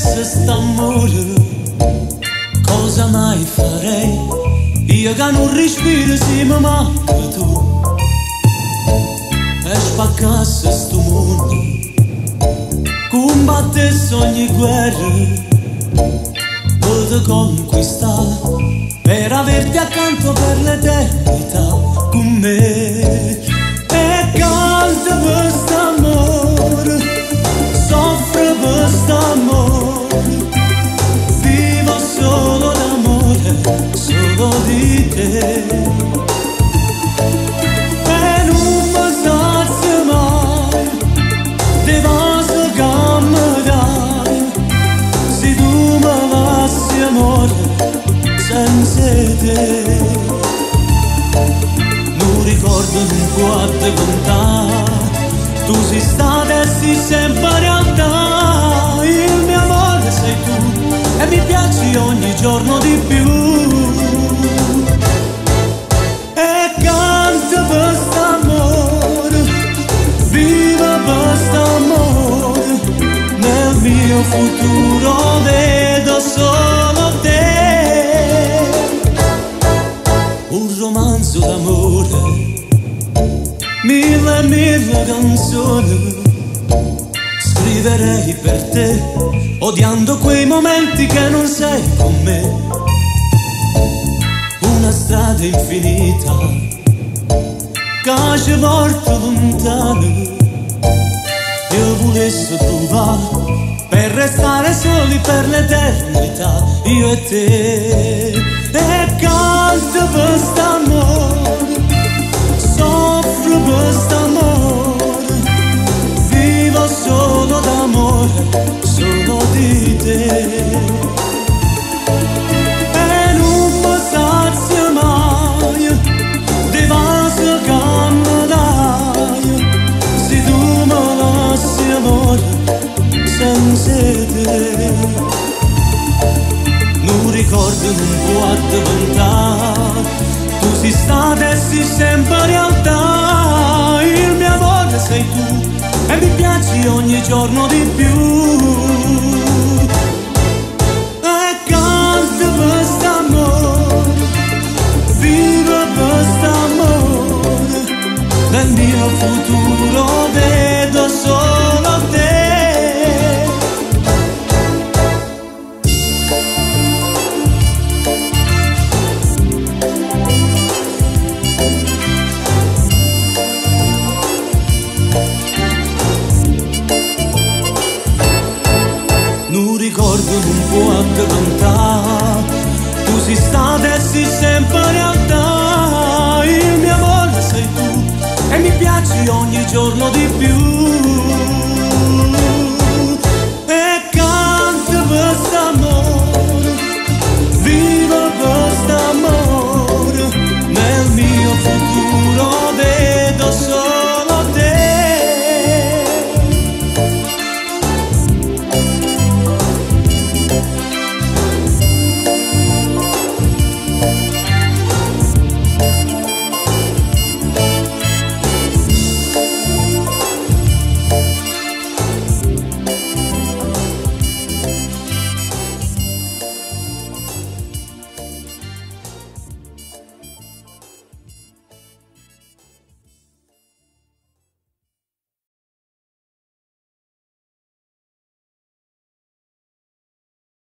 avesse st'amore, cosa mai farei? Io che non respiro se mi manca tu, e spaccasse sto mondo, combattesse ogni guerra, per te conquistare, per averti accanto per l'eternità con me. E canta per st'amore, soffre per st'amore, vivo solo d'amore, solo di te. E non mi sazio mai di vaso che mi dai, se tu mi lasci amore senza te. Non ricordo, non può te contare, tu sei stata e sei sempre realtà. Il mio amore sei tu e mi piaci ogni giorno di più. E canta per st'amore, viva per st'amore, nel mio futuro vedo solo te. Un romanzo d'amore, mille e mille canzoni scriverei per te, odiando quei momenti che non sei con me. Una strada infinita che ci porta lontano, io volessi trovare per restare soli per l'eternità, io e te. E canta per st'amore, soffro per st'amore, vivo solo d'amore, solo di te. E non mi sazio mai di vaso che mi dai, se tu mi lasci amore senza te. Non ricordo, non può diventare, tu sei stata e sei sempre realtà. Il mio amore sei tu e mi piaci ogni giorno di più. E canta per st'amore, viva per st'amore, nel mio futuro vedo solo te. Non ricordo, non può cantare, tu sei stata e sei sempre realtà. Il mio amore sei tu e mi piaci ogni giorno di più.